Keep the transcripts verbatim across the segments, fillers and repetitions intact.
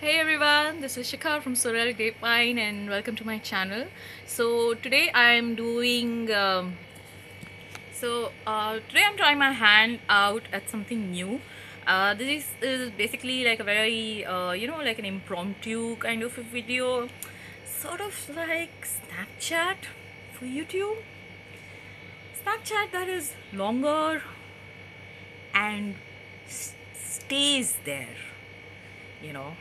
Hey everyone, this is Shikha from Sorelle Grapevine and welcome to my channel. So today I'm doing, um, so uh, today I'm trying my hand out at something new. Uh, this is, is basically like a very, uh, you know, like an impromptu kind of a video, sort of like Snapchat for YouTube. Snapchat that is longer and s- stays there, you know.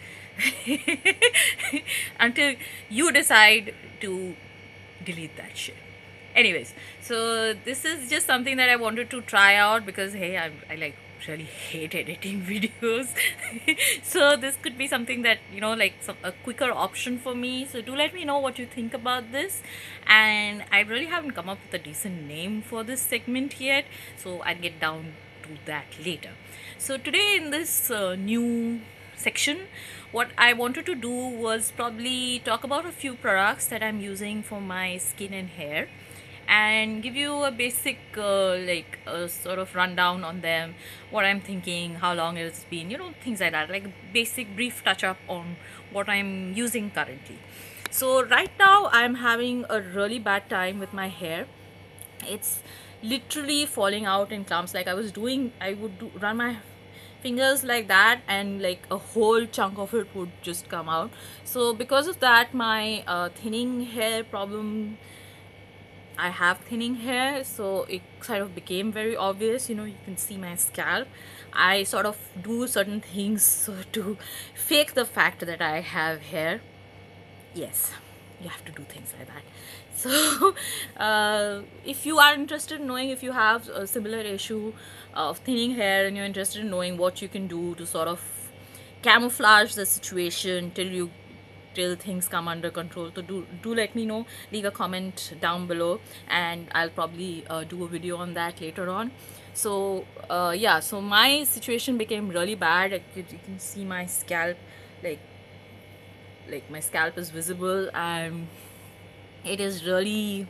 Until you decide to delete that shit. Anyways, so this is just something that I wanted to try out because hey, I, I like really hate editing videos. So this could be something that, you know, like some, a quicker option for me. So do let me know what you think about this. And I really haven't come up with a decent name for this segment yet, so I'll get down to that later. So today in this uh, new section, what I wanted to do was probably talk about a few products that I'm using for my skin and hair and give you a basic uh, like a sort of rundown on them, what I'm thinking, how long it's been, you know, things like that, like basic brief touch up on what I'm using currently. So right now I'm having a really bad time with my hair. It's literally falling out in clumps. Like I was doing, I would do, run my fingers like that and like a whole chunk of it would just come out. So because of that, my uh, thinning hair problem, I have thinning hair, so it kind of became very obvious. You know, you can see my scalp. I sort of do certain things so to fake the fact that I have hair. Yes, you have to do things like that. So uh, if you are interested in knowing if you have a similar issue of thinning hair and you're interested in knowing what you can do to sort of camouflage the situation till you till things come under control, so do do let me know. Leave a comment down below and I'll probably uh, do a video on that later on. So uh, yeah, so my situation became really bad. Like, you can see my scalp, like like my scalp is visible and it is really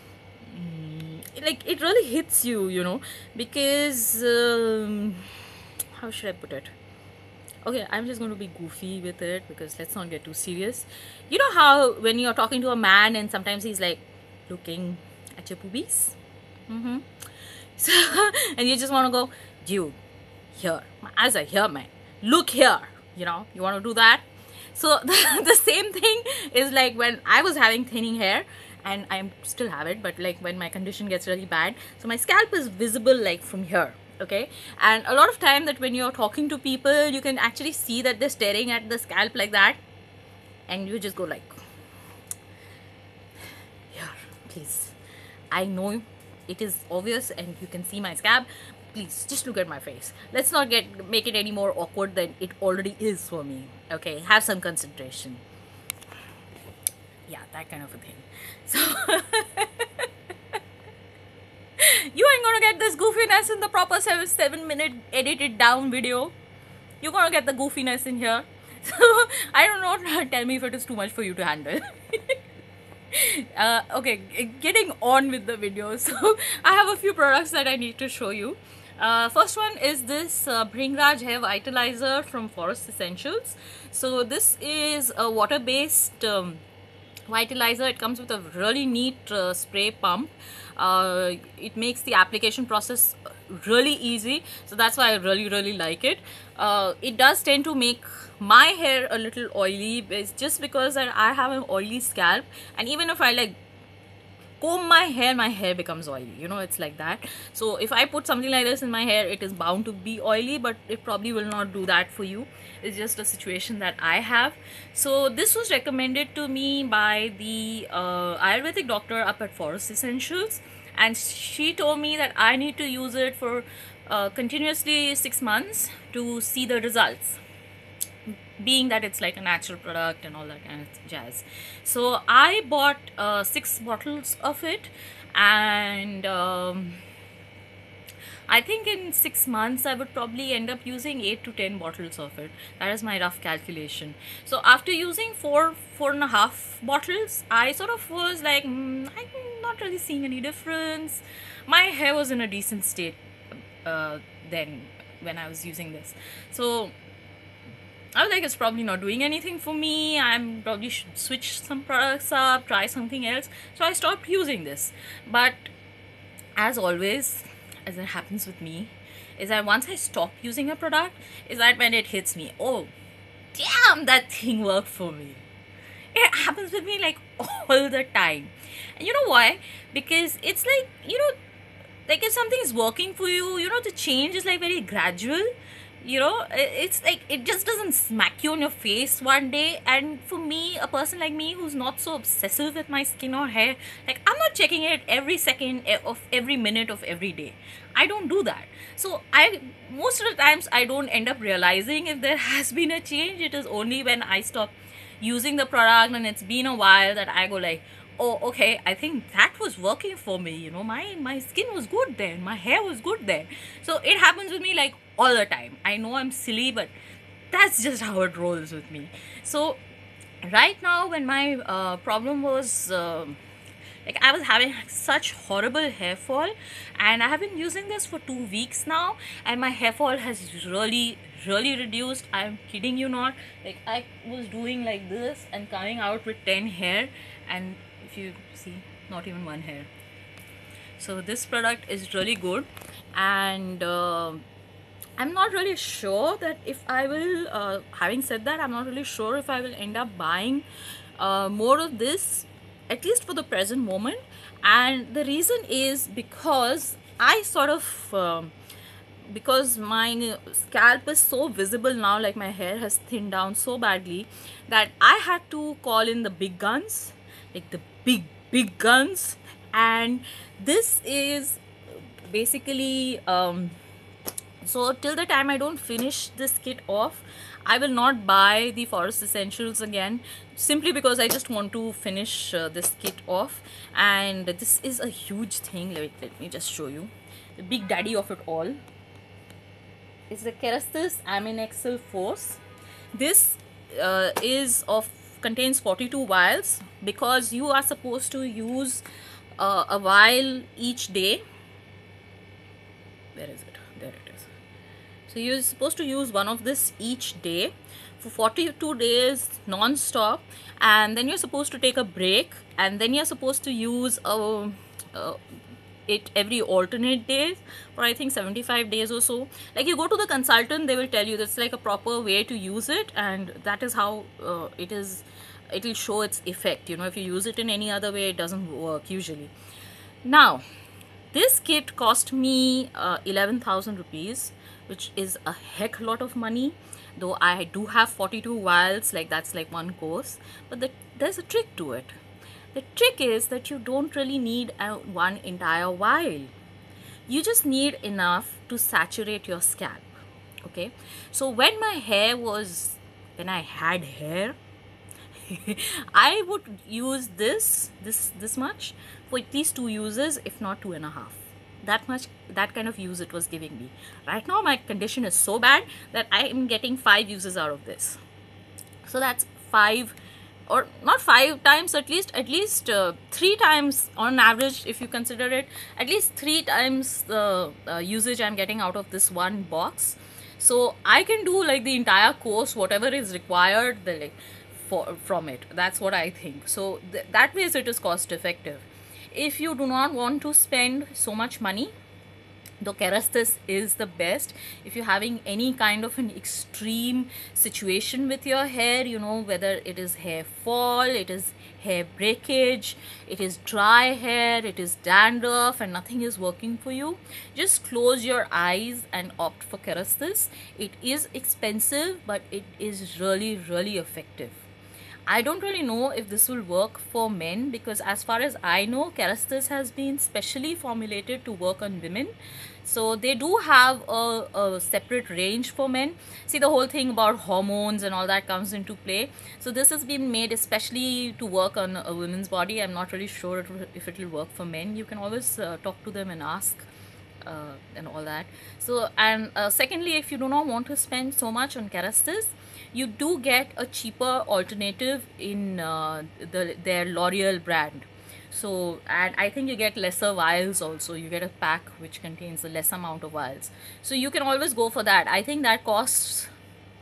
mm, like it really hits you, you know, because um, how should I put it? Okay, I'm just going to be goofy with it because let's not get too serious. You know how when you're talking to a man and sometimes he's like looking at your boobies? Mm-hmm. So, and you just want to go, dude, here, my eyes are here, man. Look here, you know, you want to do that? So the, the same thing is like when I was having thinning hair, and I still have it, but like when my condition gets really bad, so my scalp is visible like from here. Okay, and a lot of time that when you're talking to people, you can actually see that they're staring at the scalp like that, and you just go like, here, please, I know it is obvious and you can see my scalp, please just look at my face. Let's not get make it any more awkward than it already is for me. Okay, have some concentration. Yeah, that kind of a thing. So you ain't gonna get this goofiness in the proper seven seven minute edited down video. You're gonna get the goofiness in here. So I don't know, tell me if it is too much for you to handle. uh, okay, getting on with the video. So I have a few products that I need to show you. Uh, first one is this uh, Bringraj Hair Vitalizer from Forest Essentials. So this is a water-based um, vitalizer. It comes with a really neat uh, spray pump. Uh, it makes the application process really easy, so that's why I really really like it. Uh, it does tend to make my hair a little oily. It's just because that I have an oily scalp, and even if I like comb my hair, my hair becomes oily, you know, it's like that. So if I put something like this in my hair, it is bound to be oily, but it probably will not do that for you. It's just a situation that I have. So this was recommended to me by the uh, Ayurvedic doctor up at Forest Essentials, and she told me that I need to use it for uh, continuously six months to see the results, being that it's like a natural product and all that kind of jazz. So I bought uh, six bottles of it, and um, I think in six months I would probably end up using eight to ten bottles of it. That is my rough calculation. So after using four four and a half bottles, I sort of was like, mm, I'm not really seeing any difference. My hair was in a decent state uh, then when I was using this. So I was like, it's probably not doing anything for me. I'm probably should switch some products up, try something else. So I stopped using this. But as always, as it happens with me, is that once I stop using a product, is that when it hits me, oh, damn, that thing worked for me. It happens with me like all the time. And you know why? Because it's like, you know, like if something is working for you, you know, the change is like very gradual. You know, it's like it just doesn't smack you on your face one day. And for me, a person like me who's not so obsessive with my skin or hair, like I'm not checking it every second of every minute of every day. I don't do that. So I, most of the times, I don't end up realizing if there has been a change. It is only when I stop using the product and it's been a while that I go like, oh, okay, I think that was working for me. You know, my my skin was good then, my hair was good then. So it happens with me like all the time. I know I'm silly, but that's just how it rolls with me. So right now, when my uh, problem was uh, like I was having such horrible hair fall, and I have been using this for two weeks now, and my hair fall has really really reduced. I'm kidding you not. Like I was doing like this and coming out with ten hair, and if you see, not even one hair. So this product is really good, and uh, I'm not really sure that if I will, uh, having said that, I'm not really sure if I will end up buying uh, more of this, at least for the present moment. And the reason is because I sort of, um, because my scalp is so visible now, like my hair has thinned down so badly, that I had to call in the big guns, like the big, big guns. And this is basically, um, so till the time I don't finish this kit off, I will not buy the Forest Essentials again, simply because I just want to finish uh, this kit off. And this is a huge thing. Let, let me just show you. The big daddy of it all is the Kerastase Aminexil Force. This uh, is of contains forty-two vials, because you are supposed to use uh, a vial each day. Where is it? There it is. So you're supposed to use one of this each day for forty-two days non-stop, and then you're supposed to take a break, and then you're supposed to use a, a it every alternate days for I think seventy-five days or so. Like you go to the consultant, they will tell you that's like a proper way to use it, and that is how uh, it is, it will show its effect. You know, if you use it in any other way, it doesn't work usually. Now this kit cost me uh, eleven thousand rupees, which is a heck lot of money, though I do have forty-two vials, like that's like one course. But the, there's a trick to it. The trick is that you don't really need a, one entire vial. You just need enough to saturate your scalp. Okay, so when my hair was, when I had hair, I would use this, this, this much for at least two uses, if not two and a half. That much, that kind of use it was giving me. Right now, my condition is so bad that I am getting five uses out of this. So that's five, or not five times, at least, at least uh, three times on average, if you consider it, at least three times the uh, usage I'm getting out of this one box. So I can do like the entire course, whatever is required, the like. For, from it. That's what I think. So th that way it is cost effective. If you do not want to spend so much money, the Kerastase is the best. If you're having any kind of an extreme situation with your hair, you know, whether it is hair fall, it is hair breakage, it is dry hair, it is dandruff, and nothing is working for you, just close your eyes and opt for Kerastase. It is expensive, but it is really, really effective. I don't really know if this will work for men, because as far as I know, Kerastase has been specially formulated to work on women. So they do have a, a separate range for men. See, the whole thing about hormones and all that comes into play. So this has been made especially to work on a woman's body. I'm not really sure if it will work for men. You can always uh, talk to them and ask. Uh, and all that. So, and uh, secondly, if you do not want to spend so much on Kerastase, you do get a cheaper alternative in uh, the their L'Oreal brand. So, and I think you get lesser vials also. You get a pack which contains a less amount of vials. So you can always go for that. I think that costs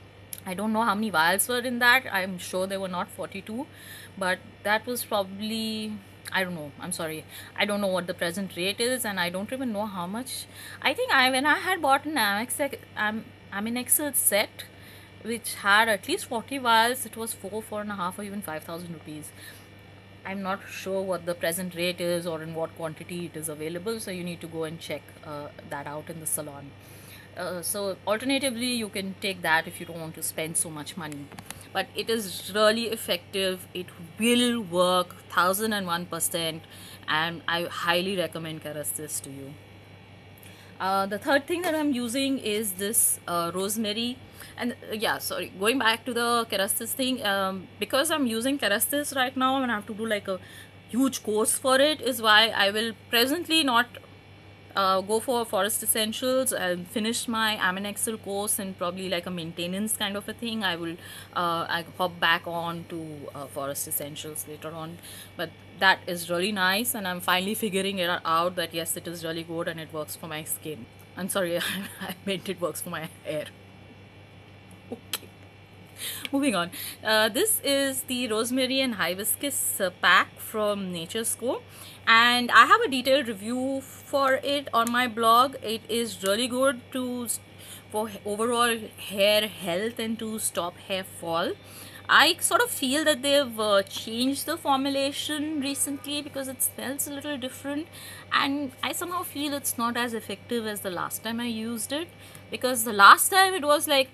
I don't know how many vials were in that. I'm sure they were not forty-two, but that was probably, I don't know. I'm sorry. I don't know what the present rate is, and I don't even know how much. I think I when I had bought an Amex Am Aminexil set, which had at least forty vials, it was four, four and a half, or even five thousand rupees. I'm not sure what the present rate is or in what quantity it is available, so you need to go and check uh, that out in the salon. Uh, so alternatively, you can take that if you don't want to spend so much money, but it is really effective. It will work one thousand one percent, and I highly recommend Kerastis to you. Uh, the third thing that I'm using is this uh, rosemary, and uh, yeah, sorry, going back to the Kerastis thing, um, because I'm using Kerastis right now and I have to do like a huge course for it, is why I will presently not Uh, go for Forest Essentials. I'll finish my Aminexil course and probably like a maintenance kind of a thing. I will uh, I hop back on to uh, Forest Essentials later on, but that is really nice, and I'm finally figuring it out that yes, it is really good and it works for my skin. I'm sorry, I meant it works for my hair. Okay. Moving on. Uh, this is the rosemary and hibiscus uh, pack from Nature's Co, and I have a detailed review for it on my blog. It is really good to for overall hair health and to stop hair fall. I sort of feel that they've uh, changed the formulation recently because it smells a little different, and I somehow feel it's not as effective as the last time I used it, because the last time it was like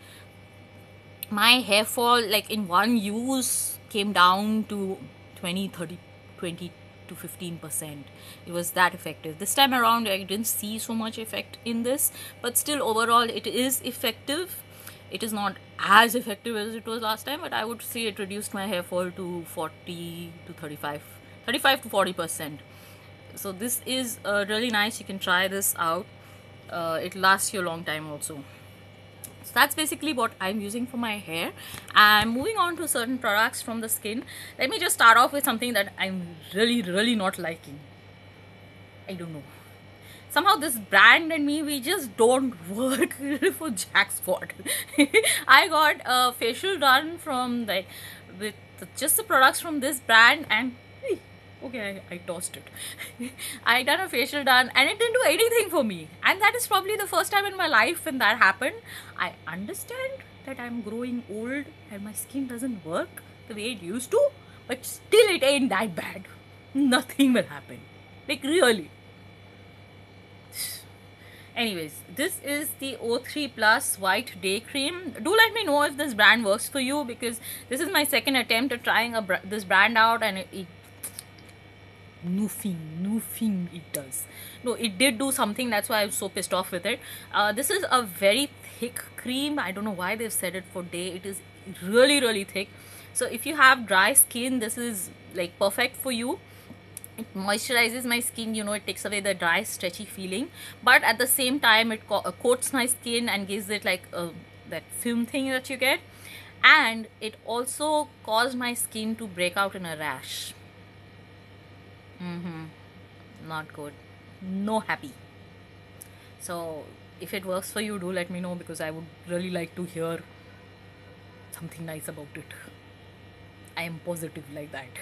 my hair fall, like in one use, came down to twenty, thirty, twenty to fifteen percent. It was that effective. This time around I didn't see so much effect in this, but still overall it is effective. It is not as effective as it was last time, but I would say it reduced my hair fall to forty to thirty-five, thirty-five to forty percent. So this is uh, really nice. You can try this out. Uh, it lasts you a long time also. So that's basically what I'm using for my hair. And moving on to certain products from the skin, let me just start off with something that I'm really really not liking. I don't know, somehow this brand and me, we just don't work for jack squat. I got a facial done from like with just the products from this brand, and okay, I, I tossed it. I done a facial done and it didn't do anything for me, and that is probably the first time in my life when that happened. I understand that I'm growing old and my skin doesn't work the way it used to, but still it ain't that bad. Nothing will happen, like really. Anyways, this is the O three Plus White Day Cream. Do let me know if this brand works for you, because this is my second attempt at trying a br this brand out, and it, it nothing, nothing it does. No, it did do something, that's why I was so pissed off with it. Uh, this is a very thick cream. I don't know why they've said it for day. It is really, really thick. So if you have dry skin, this is like perfect for you. It moisturizes my skin, you know, it takes away the dry, stretchy feeling, but at the same time it co uh, coats my skin and gives it like a, that film thing that you get, and it also caused my skin to break out in a rash. Mm-hmm. Not good. No happy. So if it works for you, do let me know, because I would really like to hear something nice about it. I am positive like that.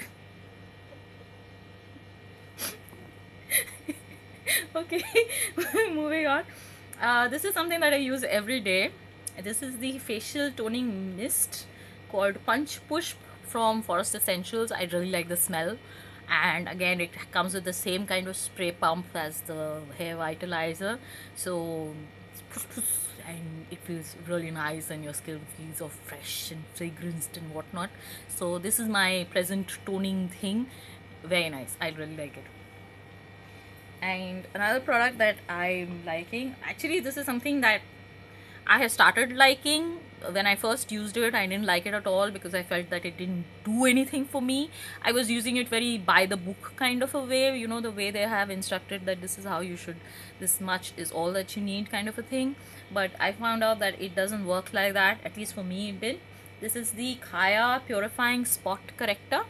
Okay, moving on. Uh, this is something that I use every day. This is the facial toning mist called Punch Push from Forest Essentials. I really like the smell, and again it comes with the same kind of spray pump as the hair vitalizer, so and it feels really nice and your skin feels all fresh and fragranced and whatnot. So this is my present toning thing. Very nice. I really like it. And another product that I'm liking, actually this is something that I have started liking. When I first used it, I didn't like it at all because I felt that it didn't do anything for me. I was using it very by the book kind of a way, you know, the way they have instructed that this is how you should, this much is all that you need kind of a thing. But I found out that it doesn't work like that, at least for me it did. This is the Kaya Purifying Spot Corrector.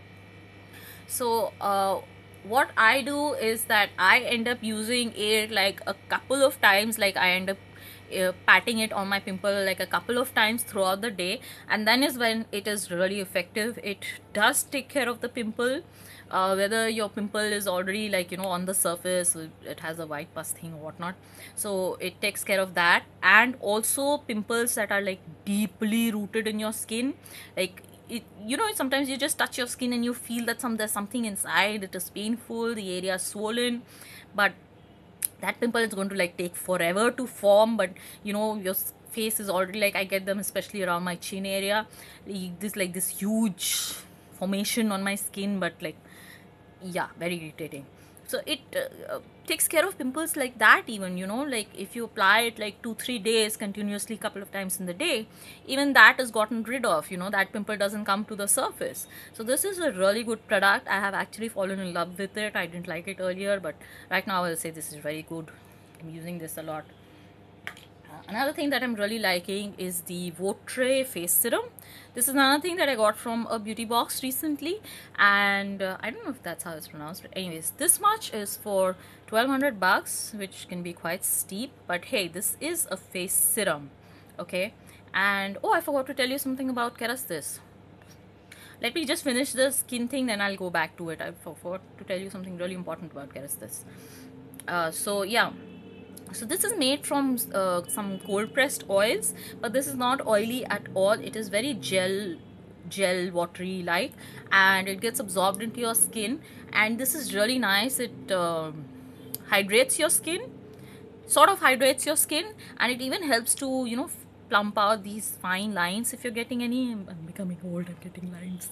So uh, what I do is that I end up using it like a couple of times. Like I end up uh, patting it on my pimple like a couple of times throughout the day, and then is when it is really effective. It does take care of the pimple, uh, whether your pimple is already like, you know, on the surface, it has a white pus thing or whatnot. So it takes care of that, and also pimples that are like deeply rooted in your skin, like it, you know, sometimes you just touch your skin and you feel that some there's something inside, it is painful, the area is swollen, but that pimple is going to like take forever to form. But you know, your face is already like, I get them especially around my chin area, like this like this huge formation on my skin, but like, yeah, very irritating. So it uh, uh, takes care of pimples like that. Even, you know, like if you apply it like two three days continuously, couple of times in the day, even that is gotten rid of, you know, that pimple doesn't come to the surface. So this is a really good product. I have actually fallen in love with it. I didn't like it earlier, but right now I will say this is very good. I'm using this a lot. Another thing that I'm really liking is the Votre face serum. This is another thing that I got from a beauty box recently, and uh, I don't know if that's how it's pronounced, but anyways, this much is for twelve hundred bucks, which can be quite steep, but hey, this is a face serum, okay? And oh, I forgot to tell you something about Kerastase. Let me just finish the skin thing, then I'll go back to it. I forgot to tell you something really important about Kerastase. Uh, so yeah. So this is made from uh, some cold pressed oils, but this is not oily at all. It is very gel gel watery like, and it gets absorbed into your skin, and this is really nice. It uh, hydrates your skin, sort of hydrates your skin, and it even helps to, you know, plump out these fine lines if you're getting any. I'm becoming old and getting lines.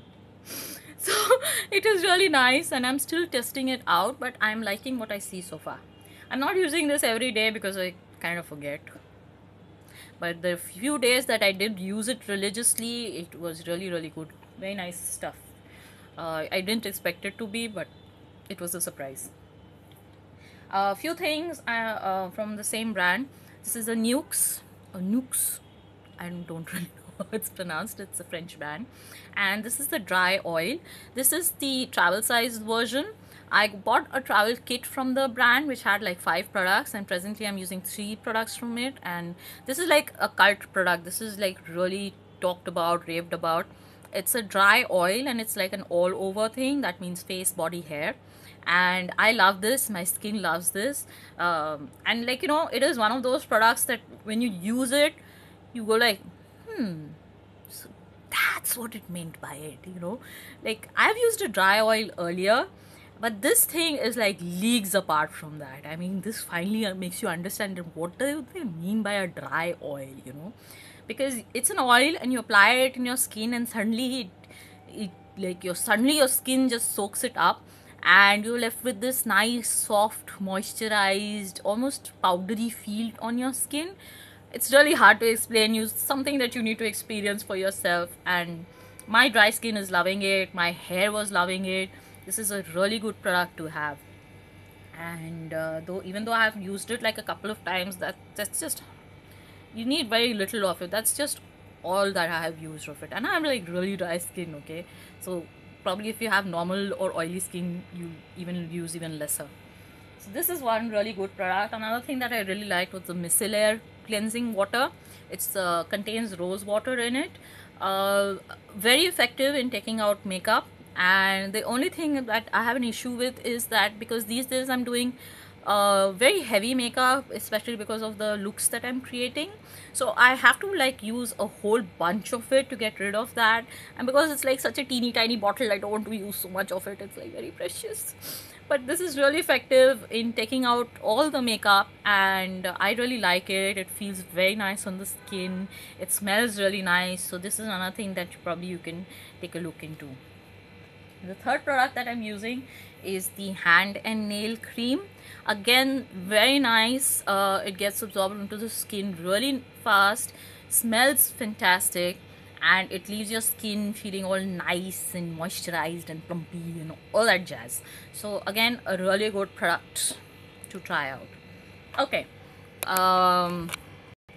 So it is really nice, and I'm still testing it out, but I'm liking what I see so far. I'm not using this every day because I kind of forget, but the few days that I did use it religiously, it was really really good. Very nice stuff. uh, I didn't expect it to be, but it was a surprise. A uh, few things uh, uh, from the same brand. This is a Nukes or Nukes, I don't really know how it's pronounced. It's a French brand, and this is the dry oil. This is the travel sized version. I bought a travel kit from the brand which had like five products, and presently I'm using three products from it, and this is like a cult product. This is like really talked about, raved about. It's a dry oil, and it's like an all over thing. That means face, body, hair, and I love this. My skin loves this, um, and like, you know, it is one of those products that when you use it, you go like, hmm, so that's what it meant by it, you know. Like, I've used a dry oil earlier, but this thing is like leagues apart from that. I mean, this finally makes you understand what do they mean by a dry oil, you know, because it's an oil and you apply it in your skin, and suddenly it, it like your suddenly your skin just soaks it up, and you're left with this nice, soft, moisturized, almost powdery feel on your skin. It's really hard to explain. You something that you need to experience for yourself, and my dry skin is loving it. My hair was loving it. This is a really good product to have, and uh, though even though I have used it like a couple of times, that that's just, you need very little of it. That's just all that I have used of it, and I have like really dry skin, okay? So probably if you have normal or oily skin, you even use even lesser. So this is one really good product. Another thing that I really liked was the micellar cleansing water. It's uh, contains rose water in it. Uh, very effective in taking out makeup. And the only thing that I have an issue with is that because these days I'm doing uh, very heavy makeup, especially because of the looks that I'm creating, so I have to like use a whole bunch of it to get rid of that. And because it's like such a teeny tiny bottle, I don't want to use so much of it. It's like very precious, but this is really effective in taking out all the makeup, and I really like it. It feels very nice on the skin. It smells really nice. So this is another thing that probably you can take a look into. The third product that I'm using is the hand and nail cream. Again, very nice. Uh, it gets absorbed into the skin really fast, smells fantastic, and it leaves your skin feeling all nice and moisturized and plumpy and all that jazz. So again, a really good product to try out. Okay, um,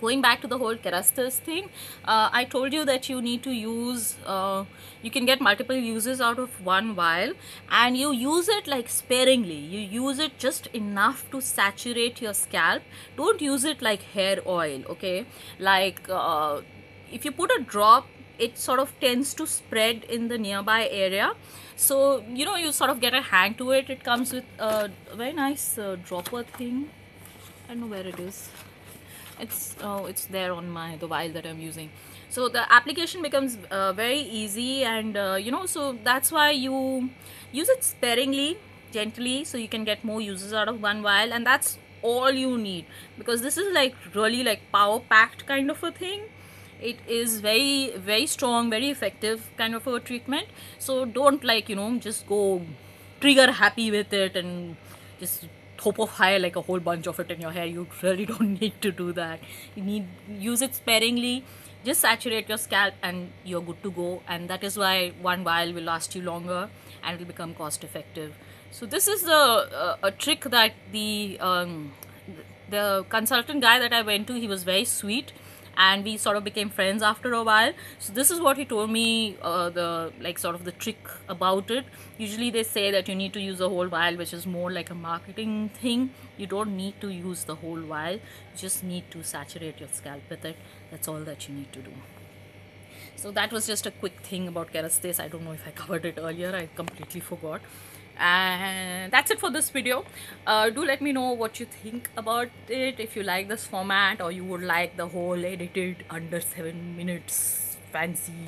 going back to the whole kerastase thing, uh, I told you that you need to use uh, you can get multiple uses out of one vial, and you use it like sparingly. You use it just enough to saturate your scalp. Don't use it like hair oil, okay? Like uh, if you put a drop, it sort of tends to spread in the nearby area, so you know, you sort of get a hang to it. It comes with a very nice uh, dropper thing. I don't know where it is. It's oh, it's there on my the vial that I'm using. So the application becomes uh, very easy, and uh, you know, so that's why you use it sparingly, gently, so you can get more uses out of one vial, and that's all you need, because this is like really like power packed kind of a thing. It is very very strong, very effective kind of a treatment. So don't, like, you know, just go trigger happy with it and just top of high like a whole bunch of it in your hair. You really don't need to do that. You need use it sparingly, just saturate your scalp and you're good to go. And that is why one vial will last you longer and it will become cost effective. So this is the uh, a trick that the um, the consultant guy that I went to, he was very sweet, and we sort of became friends after a while. So this is what he told me, uh, the like sort of the trick about it. Usually they say that you need to use the whole vial, which is more like a marketing thing. You don't need to use the whole vial, you just need to saturate your scalp with it. That's all that you need to do. So that was just a quick thing about kerastase. I don't know if I covered it earlier, I completely forgot. And that's it for this video. Uh, do let me know what you think about it, if you like this format or you would like the whole edited under seven minutes fancy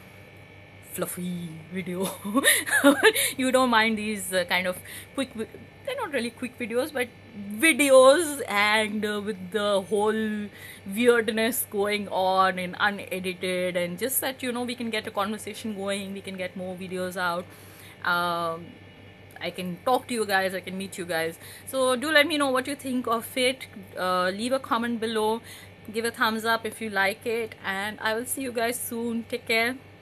fluffy video. You don't mind these uh, kind of quick, they're not really quick videos, but videos, and uh, with the whole weirdness going on and unedited, and just that, you know, we can get a conversation going, we can get more videos out. um, I can talk to you guys, I can meet you guys. So do let me know what you think of it. Uh, leave a comment below, give a thumbs up if you like it, and I will see you guys soon. Take care.